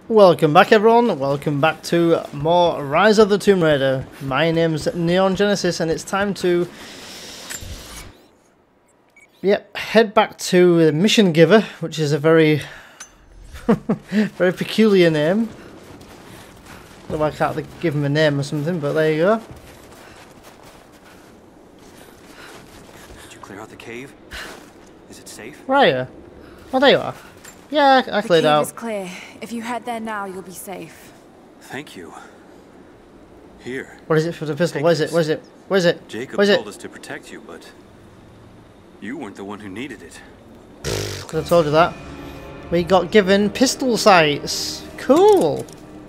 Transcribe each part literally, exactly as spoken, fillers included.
Welcome back everyone, welcome back to more Rise of the Tomb Raider. My name's Neon Genesis and it's time to yep, head back to the Mission Giver, which is a very very peculiar name. I don't know why I can't give him a name or something, but there you go. Did you clear out the cave? Is it safe? Where are you? Oh, there you are. Yeah, I cleared out. The cave is clear. If you head there now, you'll be safe. Thank you. Here. What is it for the pistol? Where's it? Where's it? Where's it? Jacob Where's told it? us to protect you, but you weren't the one who needed it. Could have told you that. We got given pistol sights. Cool.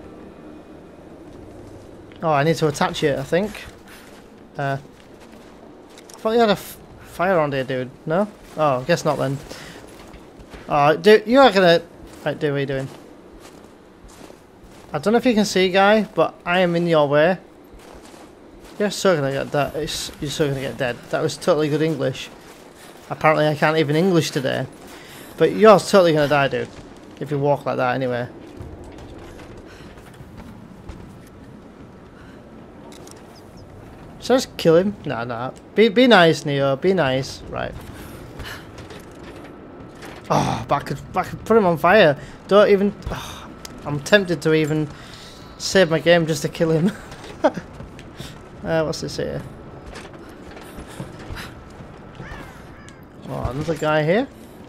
Oh, I need to attach it, I think. Uh, I thought you had a f fire on there, dude. No? Oh, I guess not then. Oh, dude, you are gonna... Right, dude, what are you doing? I don't know if you can see, guy, but I am in your way. You're so gonna get that. It's, you're so gonna get dead. That was totally good English. Apparently, I can't even English today. But you're totally gonna die, dude. If you walk like that, anyway. Should I just kill him? Nah, nah. Be, be nice, Neo. Be nice. Right. Oh, but I could, I could put him on fire. Don't even... Oh, I'm tempted to even save my game just to kill him. uh, what's this here? Oh, another guy here.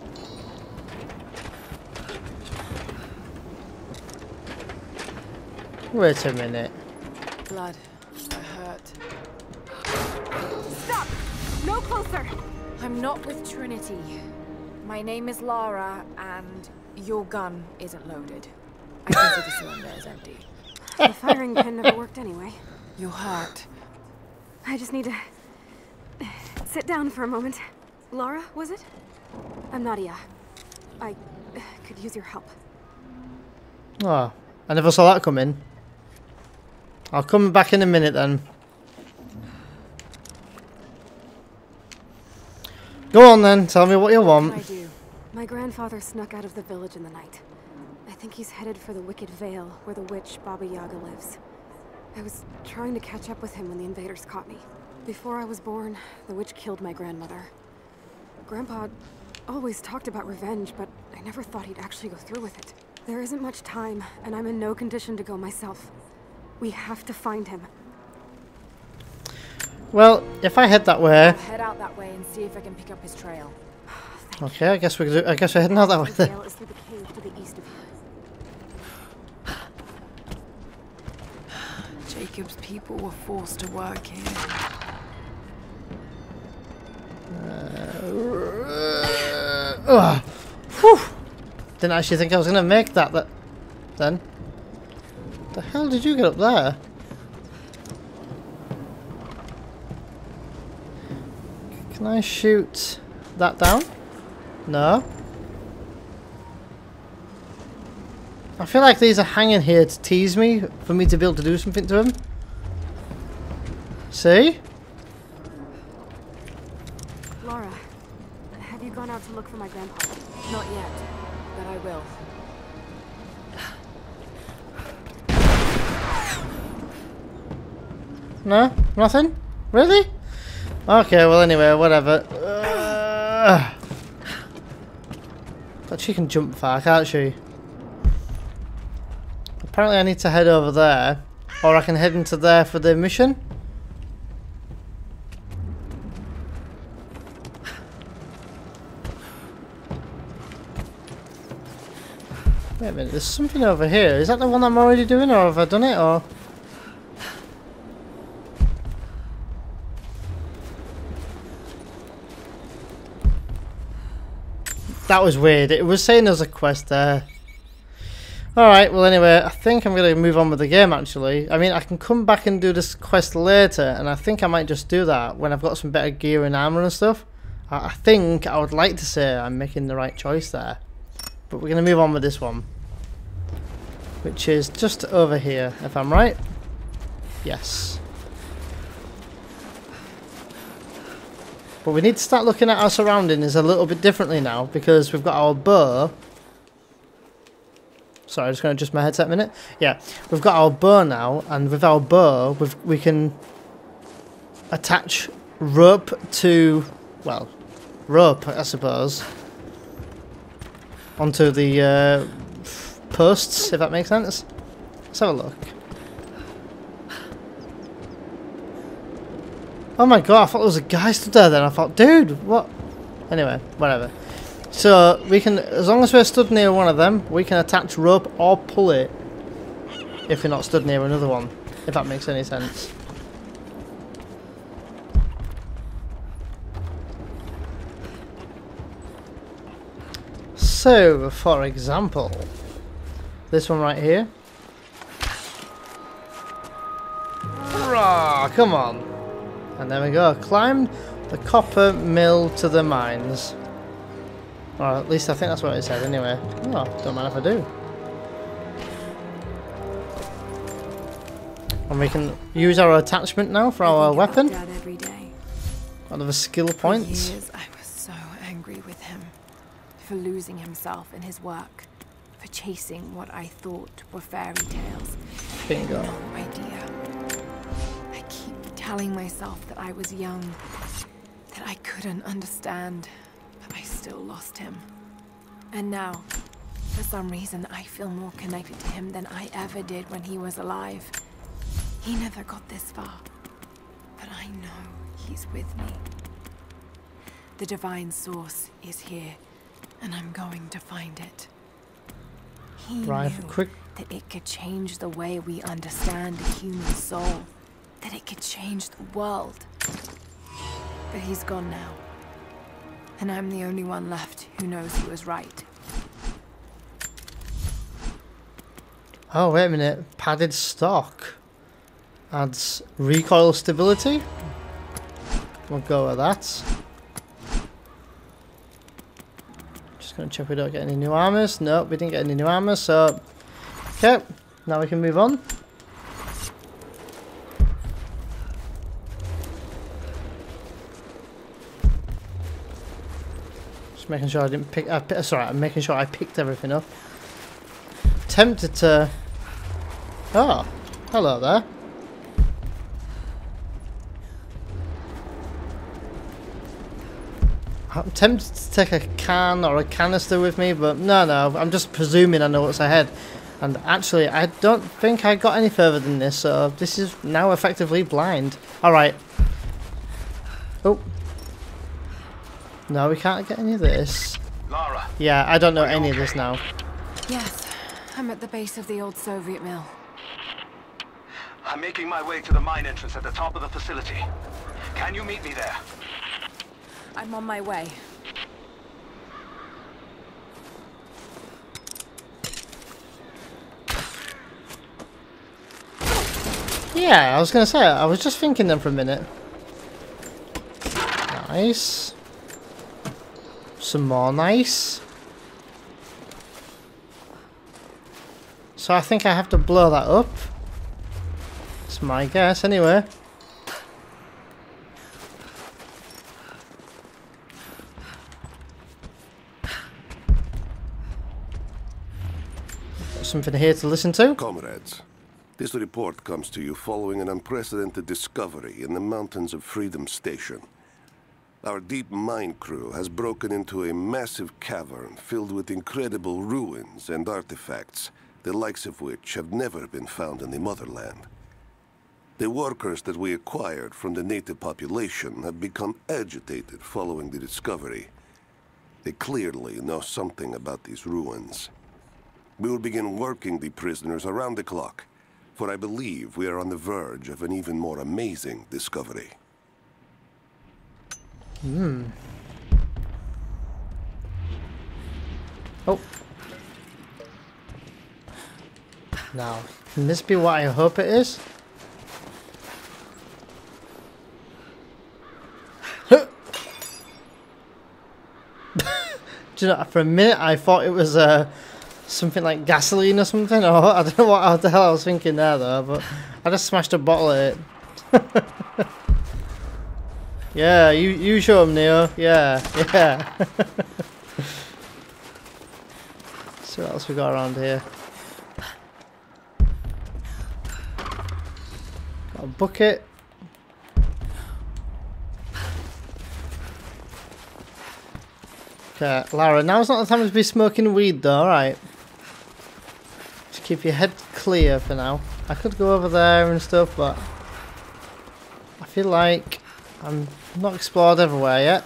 Wait a minute. Blood. I hurt. Stop! No closer! I'm not with Trinity. My name is Lara, and your gun isn't loaded. I can see the cylinder is empty. The firing pin never worked anyway. You're hurt. I just need to sit down for a moment. Laura, was it? I'm Nadia. I could use your help. Oh, I never saw that coming. I'll come back in a minute then. Go on then, tell me what you want. I do. My grandfather snuck out of the village in the night. I think he's headed for the Wicked Vale, where the witch Baba Yaga lives. I was trying to catch up with him when the invaders caught me. Before I was born, the witch killed my grandmother. Grandpa always talked about revenge, but I never thought he'd actually go through with it. There isn't much time, and I'm in no condition to go myself. We have to find him. Well, if I head that way... I'll head out that way and see if I can pick up his trail. Okay, I guess we do, I guess we're heading out that way The then. vale is through the cave to the east of here. Jacob's people were forced to work here. Uh, uh, whew. Didn't actually think I was going to make that, that then. The hell did you get up there? Can I shoot that down? No. I feel like these are hanging here to tease me, for me to be able to do something to them. See? Laura, have you gone out to look for my grandpa? Not yet, but I will. No? Nothing? Really? Okay, well anyway, whatever. Uh, but she can jump far, can't she? Apparently I need to head over there. Or I can head into there for the mission. Wait a minute, there's something over here. Is that the one I'm already doing, or have I done it, or...? That was weird. It was saying there's a quest there. Alright, well anyway, I think I'm going to move on with the game actually. I mean, I can come back and do this quest later, and I think I might just do that when I've got some better gear and armor and stuff. I, I think I would like to say I'm making the right choice there. But we're going to move on with this one. Which is just over here, if I'm right. Yes. But we need to start looking at our surroundings a little bit differently now, because we've got our bow. Sorry, I'm just going to adjust my headset a minute. Yeah, we've got our bow now, and with our bow, we've, we can attach rope to, well, rope, I suppose, onto the uh, posts, if that makes sense. Let's have a look. Oh my god, I thought there was a guy stood there then. I thought, dude, what? Anyway, whatever. So, we can, as long as we're stood near one of them, we can attach rope or pull it if we're not stood near another one, if that makes any sense. So, for example, this one right here. Hurrah, come on. And there we go. Climb the copper mill to the mines. Or at least I think that's what it said anyway. Oh, don't mind if I do. And we can use our attachment now for our weapon. Dad every day. Another skill point. For years, I was so angry with him. For losing himself in his work. For chasing what I thought were fairy tales. Bingo. No idea. I keep telling myself that I was young. That I couldn't understand. But I still lost him. And now, for some reason, I feel more connected to him than I ever did when he was alive. He never got this far. But I know he's with me. The divine source is here. And I'm going to find it. He Right, knew quick. that it could change the way we understand the human soul. That it could change the world. But he's gone now. And I'm the only one left who knows he was right. Oh, wait a minute. Padded stock. Adds recoil stability. We'll go with that. Just gonna check we don't get any new armors. Nope, we didn't get any new armors, so okay. Now we can move on. Just making sure I didn't pick. I, pi- sorry, I'm making sure I picked everything up. Tempted to. Oh, hello there. I'm tempted to take a can or a canister with me, but no, no, I'm just presuming I know what's ahead. And actually, I don't think I got any further than this, so this is now effectively blind. Alright. Oh. No, we can't get any of this. Lara. Yeah, I don't know any of this now. Yes, I'm at the base of the old Soviet mill. I'm making my way to the mine entrance at the top of the facility. Can you meet me there? I'm on my way. Yeah, I was gonna say, I was just thinking them for a minute. Nice. Some more nice. So I think I have to blow that up. It's my guess anyway. Got something here to listen to. Comrades, this report comes to you following an unprecedented discovery in the mountains of Freedom Station. Our deep mine crew has broken into a massive cavern filled with incredible ruins and artifacts, the likes of which have never been found in the motherland. The workers that we acquired from the native population have become agitated following the discovery. They clearly know something about these ruins. We will begin working the prisoners around the clock, for I believe we are on the verge of an even more amazing discovery. Hmm. Oh. Now, can this be what I hope it is? Do you know, for a minute I thought it was uh, something like gasoline or something, or I don't know what the hell I was thinking there though, but I just smashed a bottle at it. Yeah, you, you show him, Neo. Yeah, yeah. See what else we got around here. A bucket. Okay, Lara, now's not the time to be smoking weed though, alright. Just keep your head clear for now. I could go over there and stuff, but I feel like I'm not explored everywhere yet.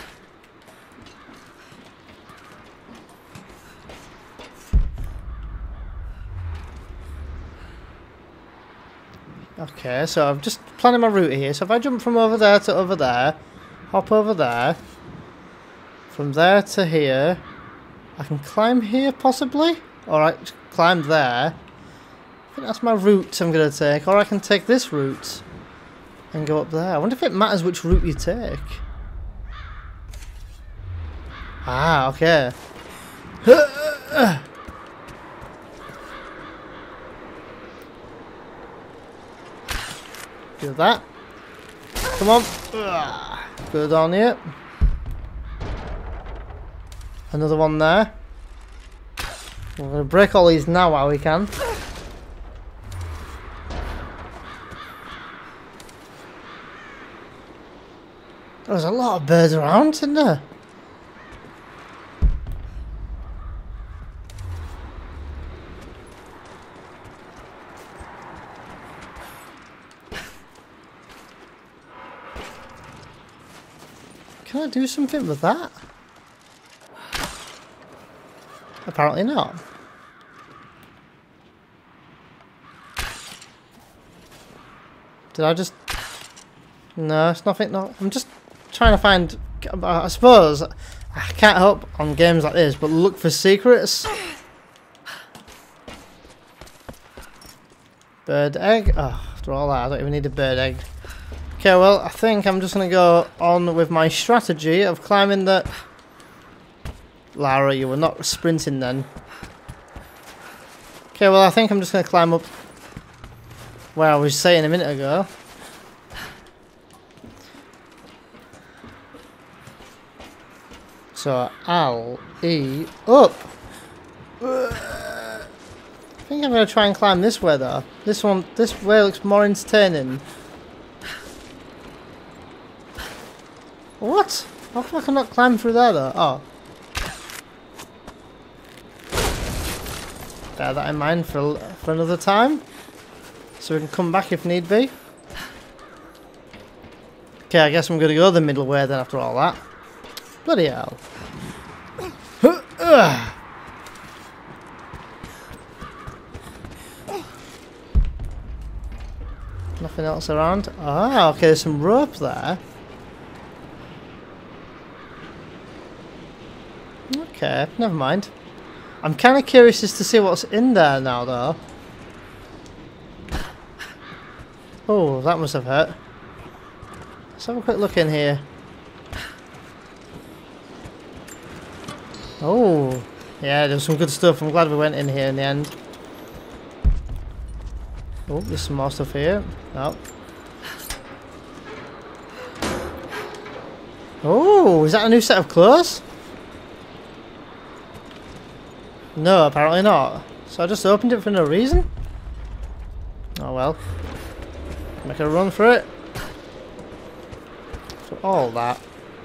Okay, so I'm just planning my route here. So if I jump from over there to over there, hop over there, from there to here, I can climb here possibly? Or I climb there. I think that's my route I'm going to take. Or I can take this route and go up there. I wonder if it matters which route you take. Ah, okay. Do that. Come on. Go down here. Another one there. We're going to break all these now while we can. There's a lot of birds around, isn't there? Can I do something with that? Apparently not. Did I just... No, it's nothing. No, I'm just trying to find... I suppose I can't help on games like this, but look for secrets. Bird egg. Oh, after all that, I don't even need a bird egg. Okay, well, I think I'm just going to go on with my strategy of climbing the... Lara, you were not sprinting then. Okay, well, I think I'm just going to climb up where I was saying a minute ago. So, I'll E up. I think I'm going to try and climb this way, though. This one, this way looks more entertaining. What? How come I cannot climb through there, though? Oh. Bear that in mind for, for another time. So we can come back if need be. Okay, I guess I'm going to go the middle way then after all that. Bloody hell. Nothing else around. Ah, okay, there's some rope there. Okay, never mind. I'm kind of curious as to see what's in there now, though. Oh, that must have hurt. Let's have a quick look in here. Oh, yeah, there's some good stuff. I'm glad we went in here in the end. Oh, there's some more stuff here. Oh. Oh, is that a new set of clothes? No, apparently not. So I just opened it for no reason? Oh well. Make a run for it. For all that.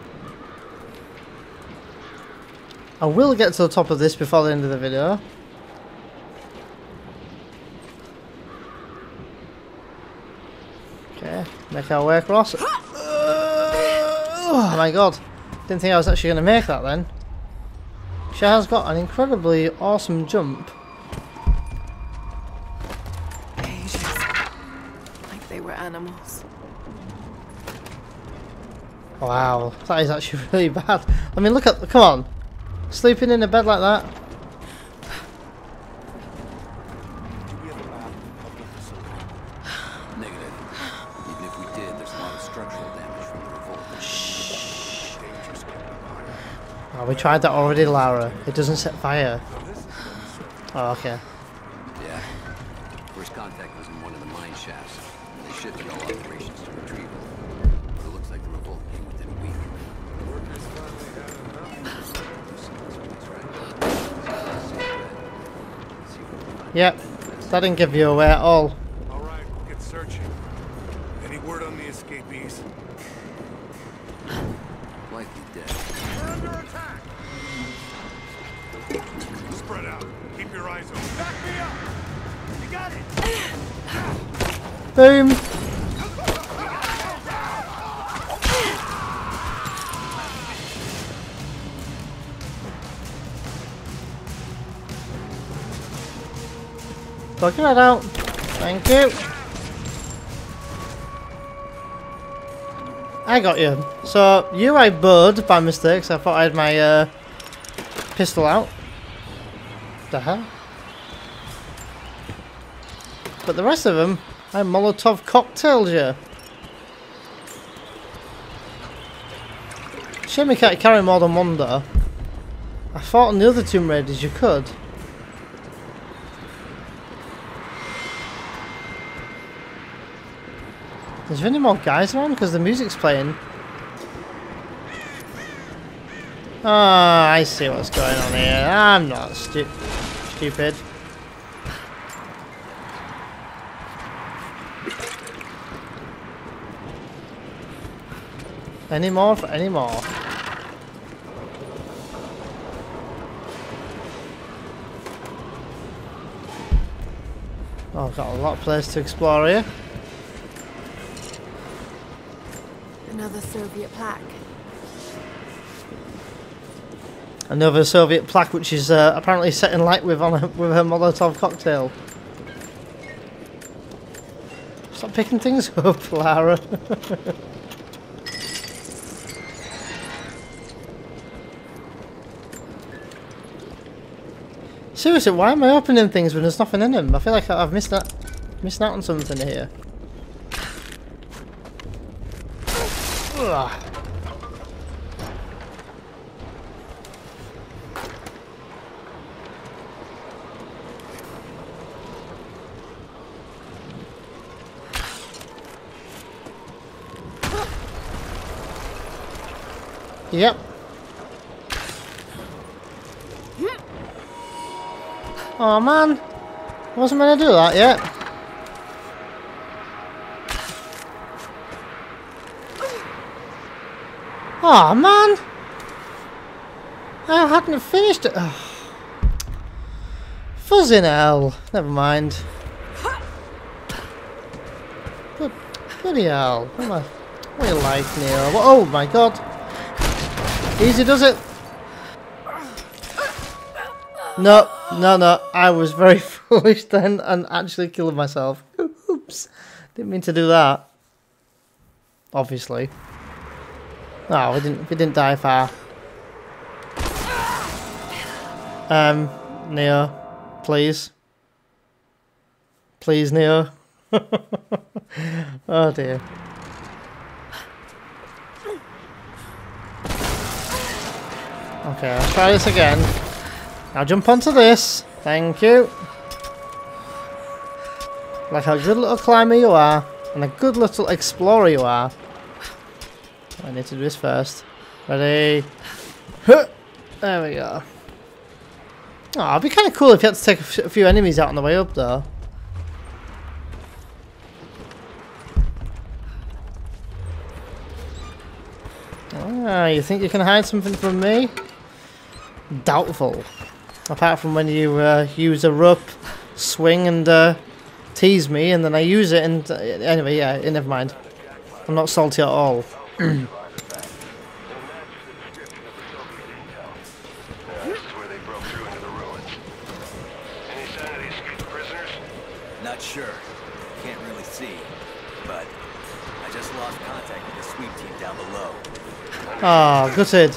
I will get to the top of this before the end of the video. Okay, make our way across. Oh my god. Didn't think I was actually going to make that then. She has got an incredibly awesome jump. Cages. Like they were animals. Wow, that is actually really bad. I mean, look at, come on. Sleeping in a bed like that. Negative. Even if we did, there's a lot of structural damage from the revolt. Oh, we tried that already, Lara. It doesn't set fire. Oh, okay. Yeah. First contact was in one of the mine shafts. They shifted all operations to retrieval. But it looks like the revolt came within a week. Yep, that didn't give you away at all. All right, we'll get searching. your eyes open. Back me up. You got it. Boom. Look that out. Thank you. I got you. So you I bowed by mistake, so I thought I had my uh, pistol out. The hell? But the rest of them, I Molotov cocktailed you. Shame you can't carry more than one though. I thought on the other Tomb Raiders you could. Is there any more guys around? Because the music's playing. Ah, oh, I see what's going on here. I'm not stu stupid. Any more for any more? Oh, I've got a lot of place to explore here. Another Soviet plaque. Another Soviet plaque, which is uh, apparently set in light with on a, with a Molotov cocktail. Stop picking things up, Lara. Seriously, why am I opening things when there's nothing in them? I feel like I've missed that, missed out on something here. Ugh. Yep. Oh man, I wasn't meant to do that yet. Oh man, I hadn't finished it. Oh. Fuzzing hell. Never mind. Good, bloody hell. What am I? What are you like, Neil? Oh my god. Easy does it. No, no, no. I was very foolish then and actually killed myself. Oops. Didn't mean to do that. Obviously. No, we didn't we didn't die far. Um, Neo, please. Please, Neo. Oh dear. Okay, let's try this again. Now jump onto this. Thank you. Like a good little climber you are, and a good little explorer you are. I need to do this first. Ready? There we go. Oh, it'd be kind of cool if you had to take a, f a few enemies out on the way up, though. Ah, you think you can hide something from me? Doubtful. Apart from when you uh, use a rope, swing, and uh, tease me, and then I use it, and uh, anyway, yeah, never mind. I'm not salty at all. Not sure. Can't really see. But I just lost contact with the sweep team down below. Ah, oh, gutted.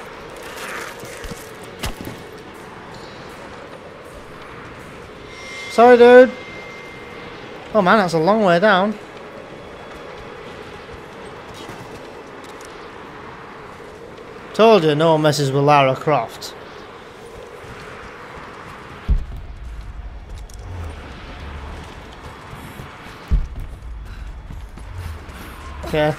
Sorry, dude. Oh man, that's a long way down. Told you, no one messes with Lara Croft. Okay.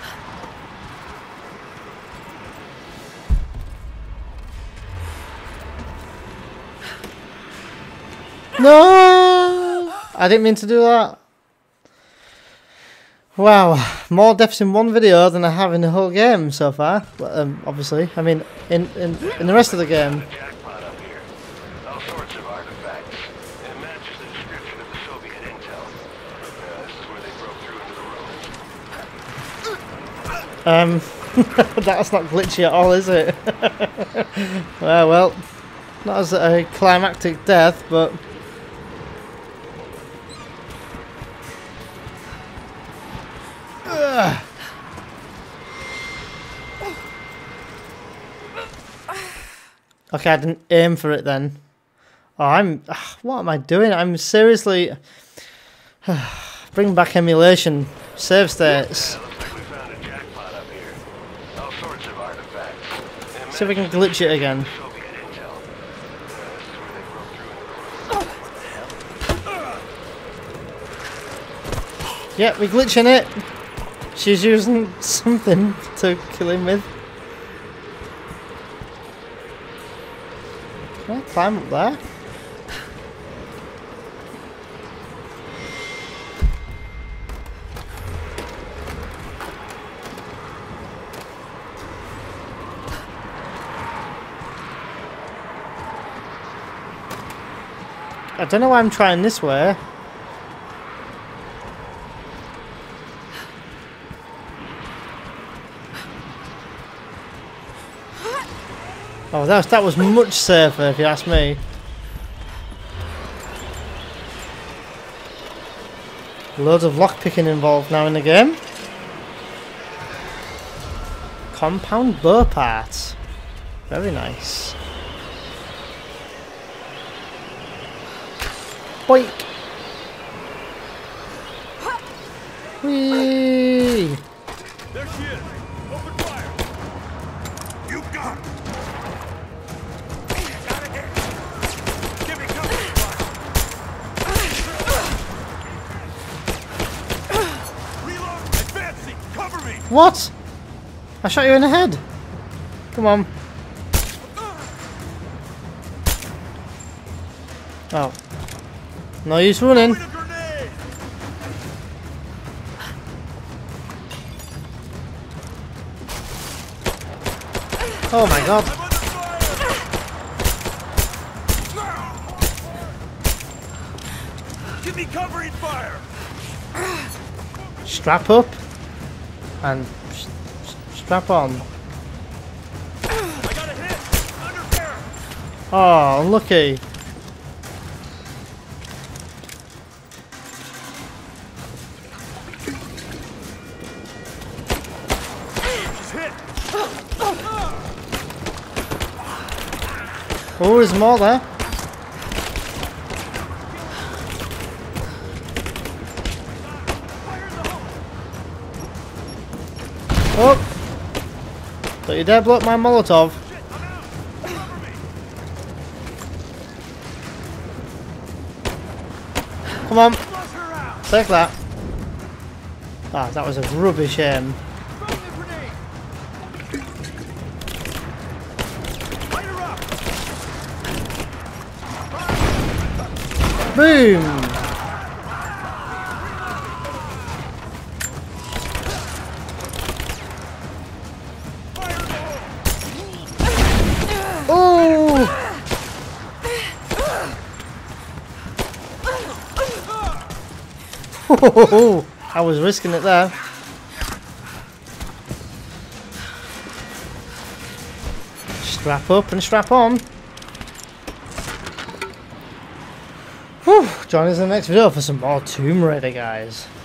No! I didn't mean to do that. Wow, more deaths in one video than I have in the whole game so far. Um, obviously, I mean, in, in in the rest of the game. artifacts. It matches the description of the Soviet intel. Uh, this is where they broke through into the ruins. Um, that's not glitchy at all, is it? well, well, not as a climactic death, but... Ugh. Okay, I didn't aim for it then. Oh, I'm... What am I doing? I'm seriously... Bring back emulation. Save states. Yeah, looks like we found a jackpot up here. All sorts of artifacts. It See if we can matches glitch it again. the Soviet intel. Uh, this is where they broke through into the ruins. Yeah, we're glitching it. She's using something to kill him with. Can I climb up there? I don't know why I'm trying this way. Oh, that was, that was much safer if you ask me. Loads of lockpicking involved now in the game. Compound bow parts. Very nice. Boink! Whee! There she is. Open fire. You got it. Got it here. Give me cover. Reload. Advancing. Cover me. What? I shot you in the head. Come on. Oh. No use running. Throwing a grenade. Oh my god. I'm under fire. Give me covering fire. Strap up. And s- s- strap on. I got a hit. Under fire. Oh, unlucky. She's hit. Oh, there's more there. Oh! Don't you dare blow up my Molotov. Come on. Flush her out. Take that. Ah, that was a rubbish aim. Throw the grenade. Light her up. Boom! Oh! I was risking it there. Strap up and strap on. Whew. Join us in the next video for some more Tomb Raider, guys.